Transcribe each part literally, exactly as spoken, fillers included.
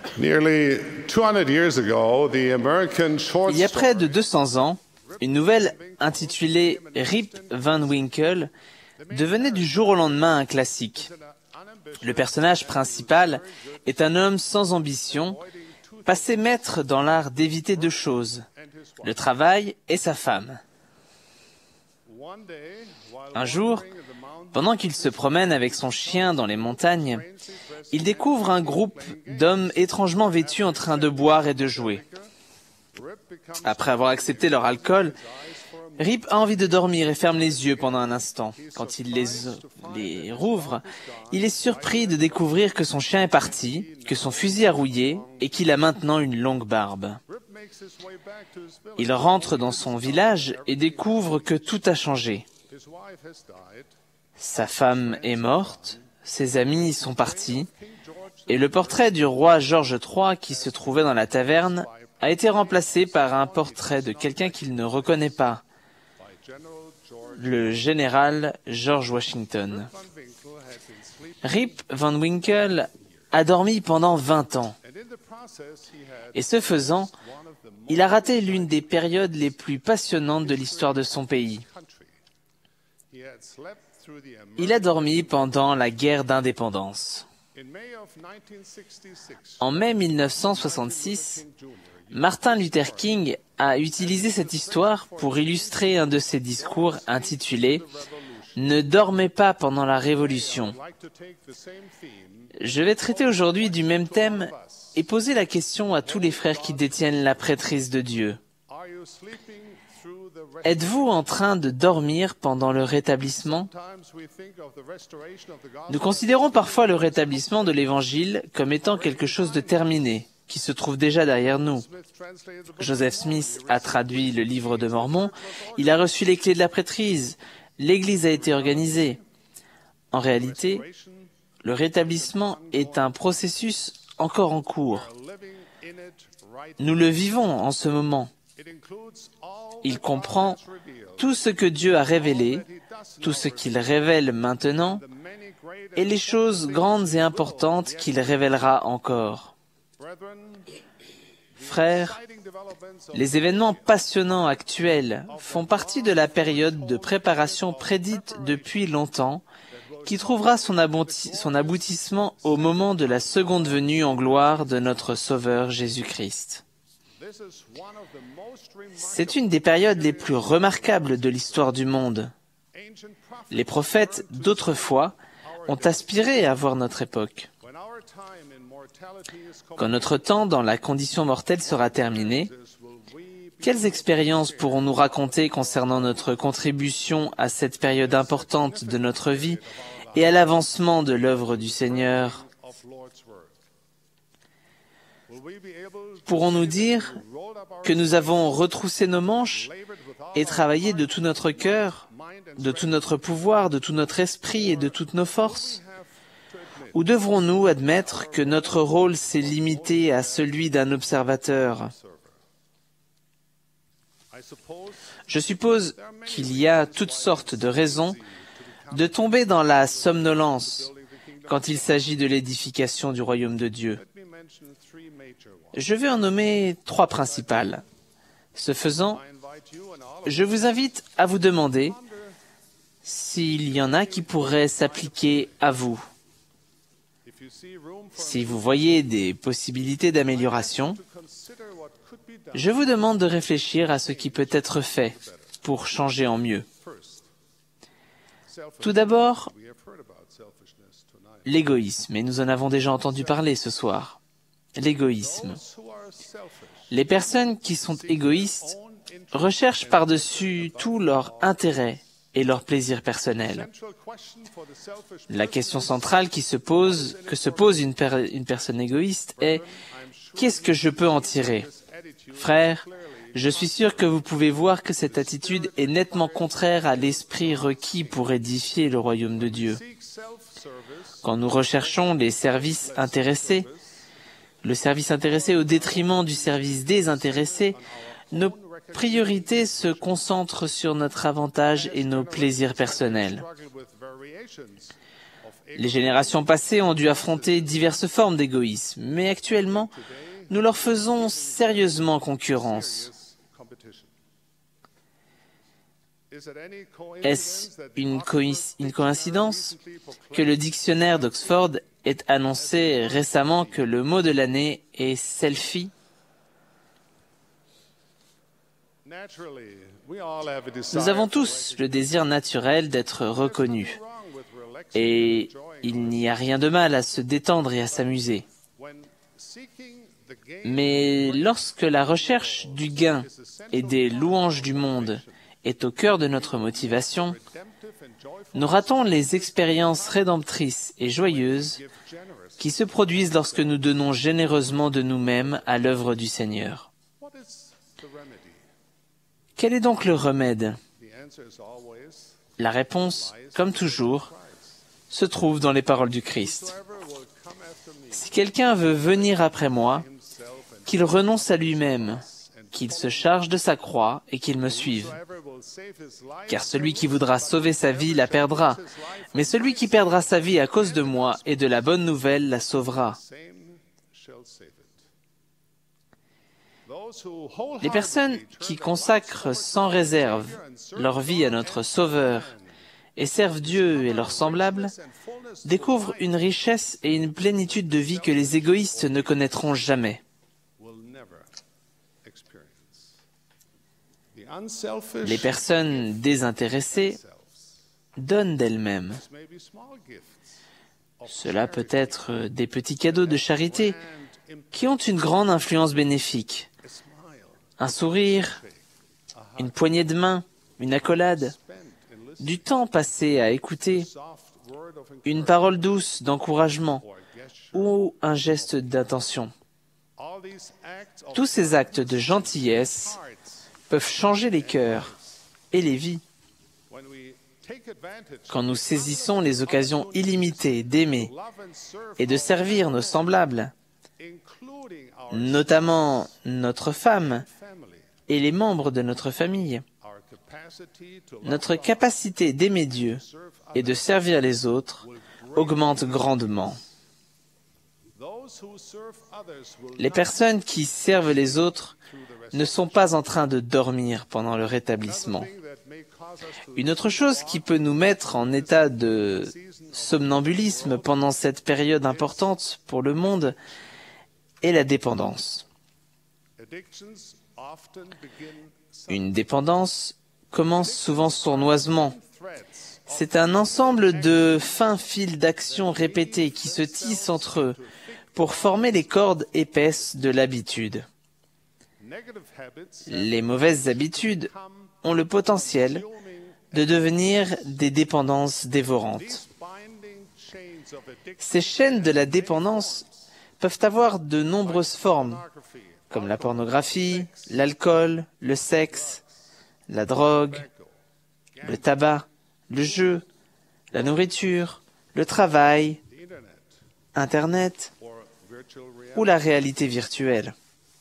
Nearly two hundred years ago, the American short Il y a près story de deux cents ans, une nouvelle intitulée Rip Van Winkle devenait du jour au lendemain un classique. Le personnage principal est un homme sans ambition, passé maître dans l'art d'éviter deux choses, le travail et sa femme. Un jour, pendant qu'il se promène avec son chien dans les montagnes, il découvre un groupe d'hommes étrangement vêtus en train de boire et de jouer. Après avoir accepté leur alcool, Rip a envie de dormir et ferme les yeux pendant un instant. Quand il les, les rouvre, il est surpris de découvrir que son chien est parti, que son fusil a rouillé et qu'il a maintenant une longue barbe. Il rentre dans son village et découvre que tout a changé. Sa femme est morte, ses amis sont partis, et le portrait du roi George trois qui se trouvait dans la taverne a été remplacé par un portrait de quelqu'un qu'il ne reconnaît pas, le général George Washington. Rip Van Winkle a dormi pendant vingt ans. Et ce faisant, il a raté l'une des périodes les plus passionnantes de l'histoire de son pays. Il a dormi pendant la guerre d'indépendance. En mai mille neuf cent soixante-six, Martin Luther King a utilisé cette histoire pour illustrer un de ses discours intitulé « Ne dormez pas pendant la Révolution ». Je vais traiter aujourd'hui du même thème et poser la question à tous les frères qui détiennent la prêtrise de Dieu. Êtes-vous en train de dormir pendant le rétablissement? Nous considérons parfois le rétablissement de l'Évangile comme étant quelque chose de terminé, qui se trouve déjà derrière nous. Joseph Smith a traduit le livre de Mormon, il a reçu les clés de la prêtrise, l'Église a été organisée. En réalité, le rétablissement est un processus encore en cours. Nous le vivons en ce moment. Il comprend tout ce que Dieu a révélé, tout ce qu'il révèle maintenant, et les choses grandes et importantes qu'il révélera encore. Frères, les événements passionnants actuels font partie de la période de préparation prédite depuis longtemps, qui trouvera son, abouti- son aboutissement au moment de la seconde venue en gloire de notre Sauveur Jésus-Christ. C'est une des périodes les plus remarquables de l'histoire du monde. Les prophètes d'autrefois ont aspiré à voir notre époque. Quand notre temps dans la condition mortelle sera terminé, quelles expériences pourrons-nous raconter concernant notre contribution à cette période importante de notre vie et à l'avancement de l'œuvre du Seigneur? Pourrons-nous dire que nous avons retroussé nos manches et travaillé de tout notre cœur, de tout notre pouvoir, de tout notre esprit et de toutes nos forces? Ou devrons-nous admettre que notre rôle s'est limité à celui d'un observateur? Je suppose qu'il y a toutes sortes de raisons de tomber dans la somnolence quand il s'agit de l'édification du royaume de Dieu. Je vais en nommer trois principales. Ce faisant, je vous invite à vous demander s'il y en a qui pourraient s'appliquer à vous. Si vous voyez des possibilités d'amélioration, je vous demande de réfléchir à ce qui peut être fait pour changer en mieux. Tout d'abord, l'égoïsme, et nous en avons déjà entendu parler ce soir. L'égoïsme. Les personnes qui sont égoïstes recherchent par-dessus tout leur intérêt et leur plaisir personnel. La question centrale qui se pose, que se pose une, per- une personne égoïste est « Qu'est-ce que je peux en tirer ?» Frères, je suis sûr que vous pouvez voir que cette attitude est nettement contraire à l'esprit requis pour édifier le royaume de Dieu. Quand nous recherchons les services intéressés, le service intéressé au détriment du service désintéressé, nos priorités se concentrent sur notre avantage et nos plaisirs personnels. Les générations passées ont dû affronter diverses formes d'égoïsme, mais actuellement, nous leur faisons sérieusement concurrence. Est-ce une, coïc- une coïncidence que le dictionnaire d'Oxford ait annoncé récemment que le mot de l'année est « selfie » ? Nous avons tous le désir naturel d'être reconnus. Et il n'y a rien de mal à se détendre et à s'amuser. Mais lorsque la recherche du gain et des louanges du monde est au cœur de notre motivation, nous ratons les expériences rédemptrices et joyeuses qui se produisent lorsque nous donnons généreusement de nous-mêmes à l'œuvre du Seigneur. Quel est donc le remède ? La réponse, comme toujours, se trouve dans les paroles du Christ. Si quelqu'un veut venir après moi, qu'il renonce à lui-même, qu'il se charge de sa croix et qu'il me suive. Car celui qui voudra sauver sa vie la perdra, mais celui qui perdra sa vie à cause de moi et de la bonne nouvelle la sauvera. Les personnes qui consacrent sans réserve leur vie à notre Sauveur et servent Dieu et leurs semblables, découvrent une richesse et une plénitude de vie que les égoïstes ne connaîtront jamais. Les personnes désintéressées donnent d'elles-mêmes. Cela peut être des petits cadeaux de charité qui ont une grande influence bénéfique. Un sourire, une poignée de main, une accolade, du temps passé à écouter, une parole douce d'encouragement ou un geste d'attention. Tous ces actes de gentillesse peuvent changer les cœurs et les vies. Quand nous saisissons les occasions illimitées d'aimer et de servir nos semblables, notamment notre femme et les membres de notre famille, notre capacité d'aimer Dieu et de servir les autres augmente grandement. Les personnes qui servent les autres ne sont pas en train de dormir pendant le rétablissement. Une autre chose qui peut nous mettre en état de somnambulisme pendant cette période importante pour le monde est la dépendance. Une dépendance commence souvent sournoisement. C'est un ensemble de fins fils d'actions répétées qui se tissent entre eux pour former les cordes épaisses de l'habitude. Les mauvaises habitudes ont le potentiel de devenir des dépendances dévorantes. Ces chaînes de la dépendance peuvent avoir de nombreuses formes, comme la pornographie, l'alcool, le sexe, la drogue, le tabac, le jeu, la nourriture, le travail, Internet ou la réalité virtuelle.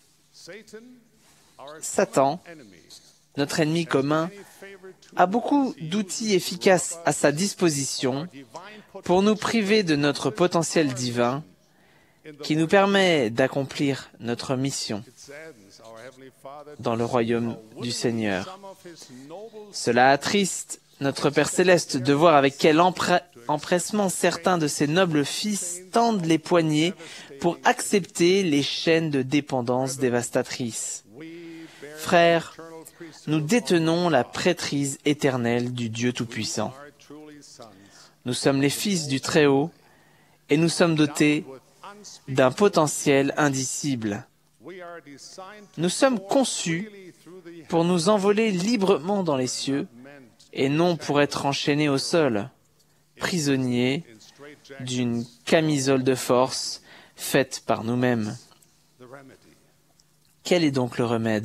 Satan, notre ennemi commun, a beaucoup d'outils efficaces à sa disposition pour nous priver de notre potentiel divin qui nous permet d'accomplir notre mission dans le royaume du Seigneur. Cela attriste notre Père Céleste de voir avec quel empre- empressement certains de ses nobles fils tendent les poignets pour accepter les chaînes de dépendance dévastatrices. Frères, nous détenons la prêtrise éternelle du Dieu Tout-Puissant. Nous sommes les fils du Très-Haut et nous sommes dotés d'un potentiel indicible. Nous sommes conçus pour nous envoler librement dans les cieux et non pour être enchaînés au sol, prisonniers d'une camisole de force faite par nous-mêmes. Quel est donc le remède ?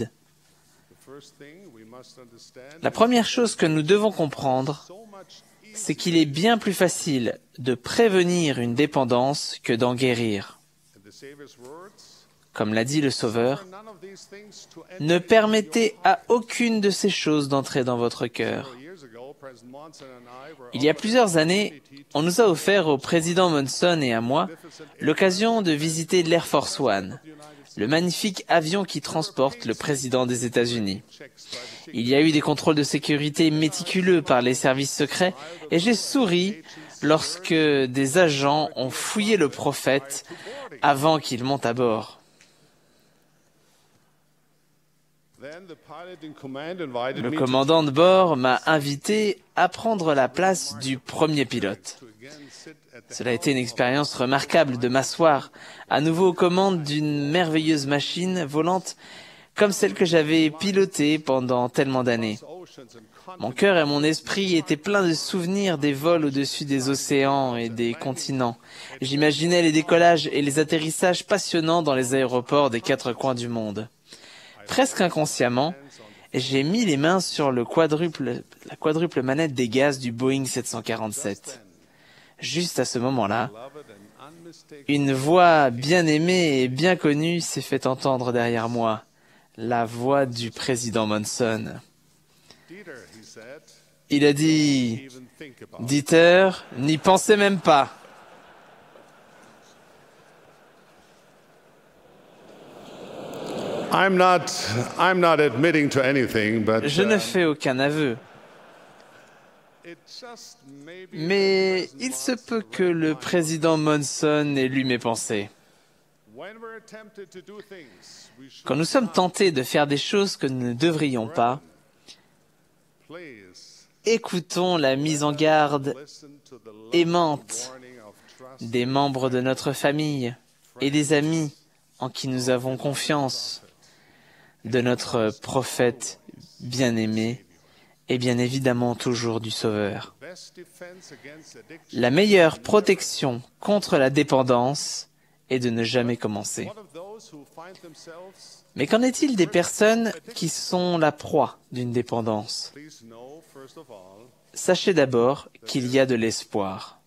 La première chose que nous devons comprendre, c'est qu'il est bien plus facile de prévenir une dépendance que d'en guérir. Comme l'a dit le Sauveur, ne permettez à aucune de ces choses d'entrer dans votre cœur. Il y a plusieurs années, on nous a offert au président Monson et à moi l'occasion de visiter l'Air Force One, le magnifique avion qui transporte le président des États-Unis. Il y a eu des contrôles de sécurité méticuleux par les services secrets et j'ai souri lorsque des agents ont fouillé le prophète avant qu'il monte à bord. Le commandant de bord m'a invité à prendre la place du premier pilote. Cela a été une expérience remarquable de m'asseoir à nouveau aux commandes d'une merveilleuse machine volante comme celle que j'avais pilotée pendant tellement d'années. Mon cœur et mon esprit étaient pleins de souvenirs des vols au-dessus des océans et des continents. J'imaginais les décollages et les atterrissages passionnants dans les aéroports des quatre coins du monde. Presque inconsciemment, j'ai mis les mains sur le quadruple, la quadruple manette des gaz du Boeing sept cent quarante-sept. Juste à ce moment-là, une voix bien aimée et bien connue s'est fait entendre derrière moi, la voix du président Monson. Il a dit « Dieter, n'y pensez même pas !» I'm not, I'm not admitting to anything, but, Je ne uh, fais aucun aveu, it just maybe mais il se peut que le président Monson ait lu mes pensées. when we're tempted to do things, we should Quand nous sommes tentés de faire des choses que nous ne devrions pas, please écoutons la mise en garde listen to the loving aimante warning of trust. des membres de notre famille et des amis en qui nous avons confiance, de notre prophète bien-aimé et bien évidemment toujours du Sauveur. Best defense against addiction. La meilleure protection contre la dépendance est de ne jamais commencer. What of those who find themselves? Mais qu'en est-il des personnes qui sont la proie d'une dépendance? Please know, first of all, Sachez d'abord qu'il y a de l'espoir.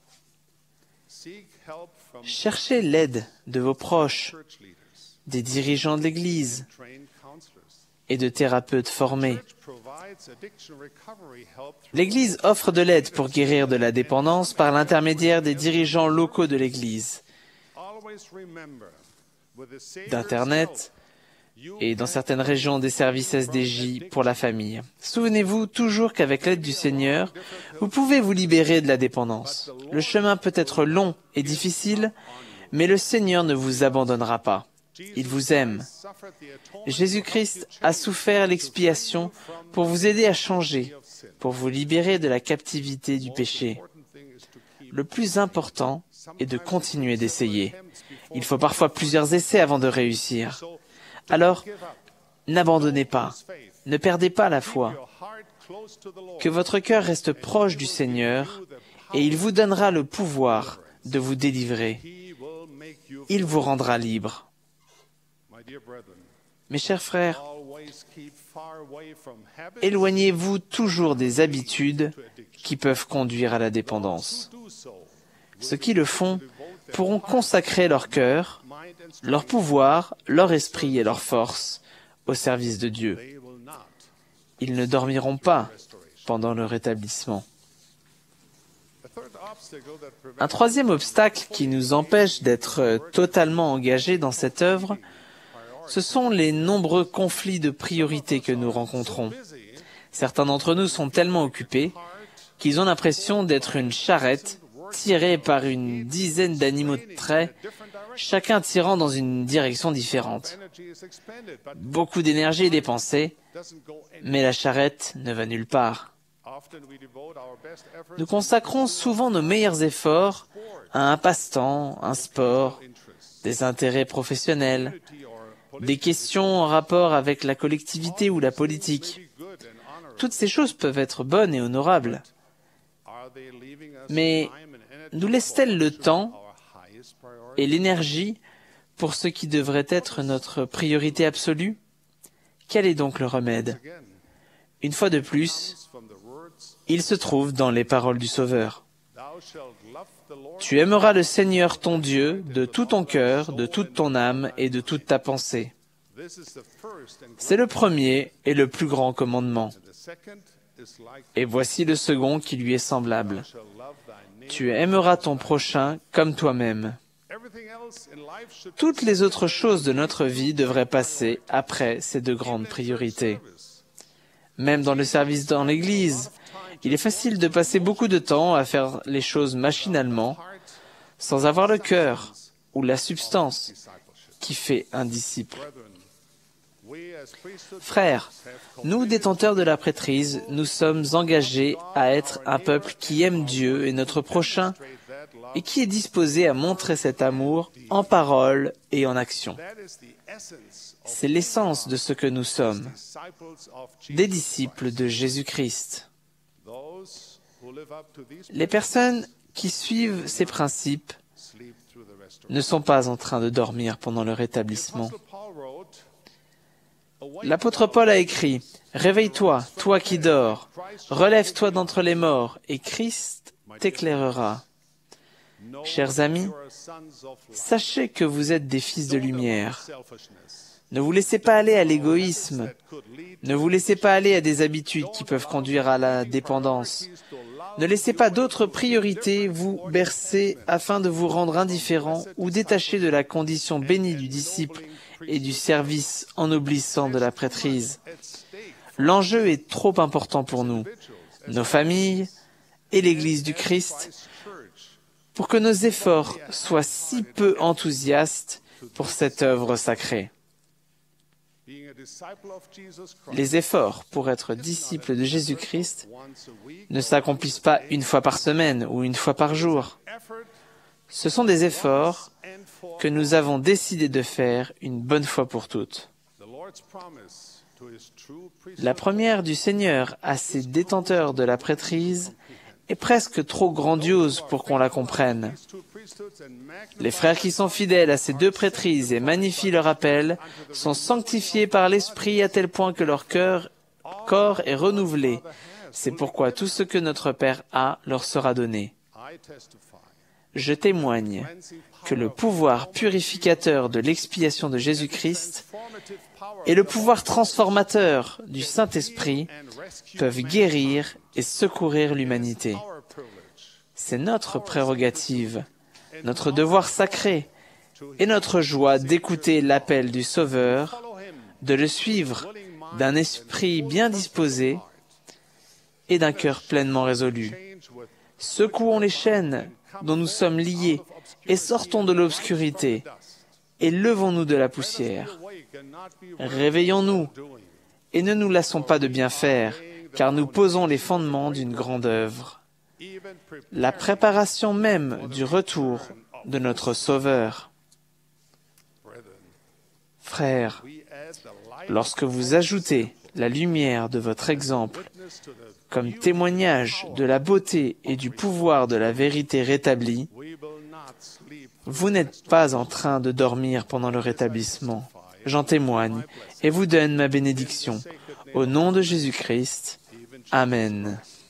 seek help from Cherchez l'aide de vos proches, church leaders, des dirigeants de l'Église trained counselors. et de thérapeutes formés. Church provides addiction recovery help through L'Église offre de l'aide pour guérir de la dépendance par l'intermédiaire des dirigeants locaux de l'Église, always remember with the Savior's d'Internet help, et dans certaines régions des services S D J pour la famille. Souvenez-vous toujours qu'avec l'aide du Seigneur, vous pouvez vous libérer de la dépendance. Le chemin peut être long et difficile, mais le Seigneur ne vous abandonnera pas. Il vous aime. suffered the atonement Jésus-Christ a souffert l'expiation pour vous aider à changer, pour vous libérer de la captivité du péché. important thing is to keep Le plus important est de continuer d'essayer. Il faut parfois plusieurs essais avant de réussir. Alors, n'abandonnez pas, ne perdez pas la foi. your heart close to the Lord. Que votre cœur reste proche du Seigneur et il vous donnera le pouvoir de vous délivrer. He will make you Il vous rendra libre. my dear brethren, Mes chers frères, always keep far away from habits éloignez-vous toujours des habitudes qui peuvent conduire à la dépendance. do so. Ceux qui le font pourront consacrer leur cœur, Mind and strength, leur pouvoir, leur esprit et leur force au service de Dieu. they will not. Ils ne dormiront pas pendant le rétablissement. A third obstacle that prevents Un troisième obstacle qui nous empêche d'être totalement engagés dans cette œuvre, ce sont les nombreux conflits de priorités que nous rencontrons. busy, Certains d'entre nous sont tellement occupés qu'ils ont l'impression d'être une charrette tirée par une dizaine d'animaux de trait, chacun tirant dans une direction différente. energy is expended, but Beaucoup d'énergie est dépensée, doesn't go any. mais la charrette ne va nulle part. Often we devote our best efforts Nous consacrons souvent nos meilleurs efforts à un passe-temps, un sport, interests, des intérêts professionnels, community or des questions en rapport avec la collectivité ou la politique. good and honorable. Toutes ces choses peuvent être bonnes et honorables, Are they leaving us mais time and energy nous laissent-elles le temps our highest priority? et l'énergie pour ce qui devrait être notre priorité absolue? Quel est donc le remède? Again, Une fois de plus, from the words, il se trouve dans les paroles du Sauveur. thou shalt love Tu aimeras le Seigneur ton Dieu de tout ton cœur, de toute ton âme et de toute ta pensée. C'est le premier et le plus grand commandement. Et voici le second qui lui est semblable. Tu aimeras ton prochain comme toi-même. Toutes les autres choses de notre vie devraient passer après ces deux grandes priorités. Même dans le service dans l'Église, il est facile de passer beaucoup de temps à faire les choses machinalement, sans avoir le cœur ou la substance qui fait un disciple. Frères, nous, détenteurs de la prêtrise, nous sommes engagés à être un peuple qui aime Dieu et notre prochain et qui est disposé à montrer cet amour en parole et en action. C'est l'essence de ce que nous sommes, des disciples de Jésus-Christ. Les personnes qui suivent ces principes ne sont pas en train de dormir pendant leur établissement. L'apôtre Paul a écrit « Réveille-toi, toi qui dors, relève-toi d'entre les morts, et Christ t'éclairera. » Chers amis, sachez que vous êtes des fils de lumière. Ne vous laissez pas aller à l'égoïsme. Ne vous laissez pas aller à des habitudes qui peuvent conduire à la dépendance. Ne laissez pas d'autres priorités vous bercer afin de vous rendre indifférent ou détaché de la condition bénie du disciple et du service ennoblissant de la prêtrise. L'enjeu est trop important pour nous, nos familles et l'Église du Christ, pour que nos efforts soient si peu enthousiastes pour cette œuvre sacrée. Les efforts pour être disciples de Jésus-Christ ne s'accomplissent pas une fois par semaine ou une fois par jour. Ce sont des efforts que nous avons décidé de faire une bonne fois pour toutes. La première du Seigneur à ses détenteurs de la prêtrise est presque trop grandiose pour qu'on la comprenne. Les frères qui sont fidèles à ces deux prêtrises et magnifient leur appel sont sanctifiés par l'Esprit à tel point que leur cœur, corps est renouvelé. C'est pourquoi tout ce que notre Père a leur sera donné. Je témoigne que le pouvoir purificateur de l'expiation de Jésus-Christ et le pouvoir transformateur du Saint-Esprit peuvent guérir et secourir l'humanité. C'est notre prérogative, notre devoir sacré et notre joie d'écouter l'appel du Sauveur, de le suivre d'un esprit bien disposé et d'un cœur pleinement résolu. Secouons les chaînes dont nous sommes liés et sortons de l'obscurité et levons-nous de la poussière. Réveillons-nous et ne nous lassons pas de bien faire, car nous posons les fondements d'une grande œuvre, la préparation même du retour de notre Sauveur. Frères, lorsque vous ajoutez la lumière de votre exemple comme témoignage de la beauté et du pouvoir de la vérité rétablie, vous n'êtes pas en train de dormir pendant le rétablissement. J'en témoigne et vous donne ma bénédiction. Au nom de Jésus-Christ. Amen.